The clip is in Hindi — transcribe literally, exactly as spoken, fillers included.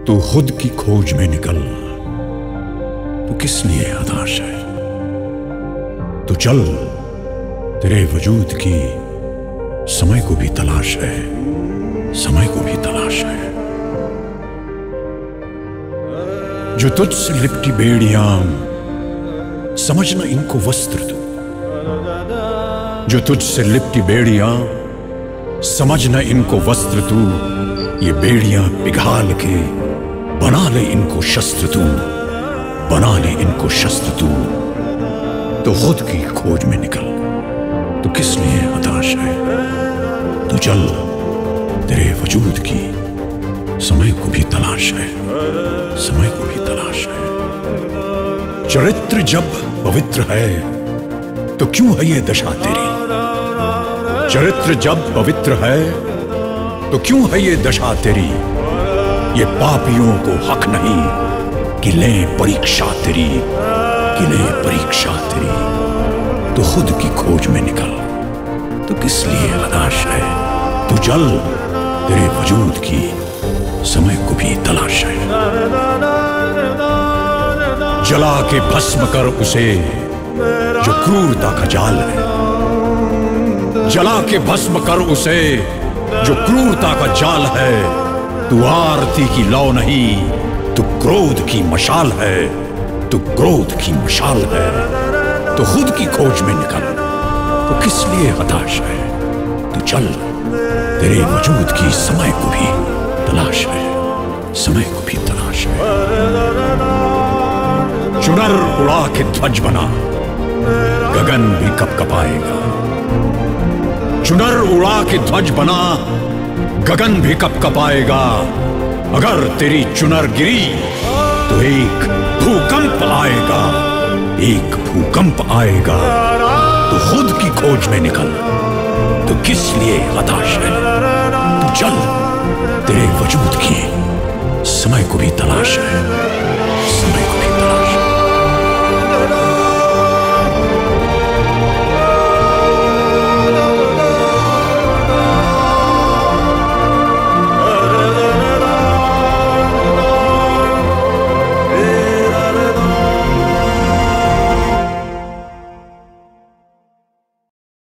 तू खुद की खोज में निकल, तू किस लिए हताश है? तू चल, तेरे वजूद की समय को भी तलाश है, समय को भी तलाश है। जो तुझसे लिपटी बेड़ियां, समझना इनको वस्त्र तू। जो तुझसे लिपटी बेड़ियां, समझना इनको वस्त्र तू। ये बेड़ियां पिघाल के बना ले इनको शस्त्र तू, बना ले इनको शस्त्र तू। तो खुद की खोज में निकल, तो किस लिए हताश है? तो चल, तेरे वजूद की समय को भी तलाश है, समय को भी तलाश है। चरित्र जब पवित्र है तो क्यों है ये दशा तेरी? चरित्र जब पवित्र है तो क्यों है ये दशा तेरी? ये पापियों को हक नहीं कि ले परीक्षा तेरी, कि ले परीक्षा तेरी। तो खुद की खोज में निकल, तो किस लिए हताश है? तू चल, तेरे वजूद की समय को भी तलाश है। जला के भस्म कर उसे जो क्रूरता का जाल है, जला के भस्म कर उसे जो क्रूरता का जाल है। तू आरती की लौ नहीं, तू क्रोध की मशाल है, तू क्रोध की मशाल है। तो खुद की खोज में निकल, तो किस लिए हताश है? तू चल, तेरे वजूद की समय को भी तलाश है, समय को भी तलाश है। चुनर उड़ा के ध्वज बना, गगन भी कपकपाएगा। चुनर उड़ा के ध्वज बना, गगन भी कपकपाएगा। अगर तेरी चुनर गिरी तो एक भूकंप आएगा, एक भूकंप आएगा। तो खुद की खोज में निकल, तो किस लिए हताश है? तू चल, तेरे वजूद की समय को भी तलाश है।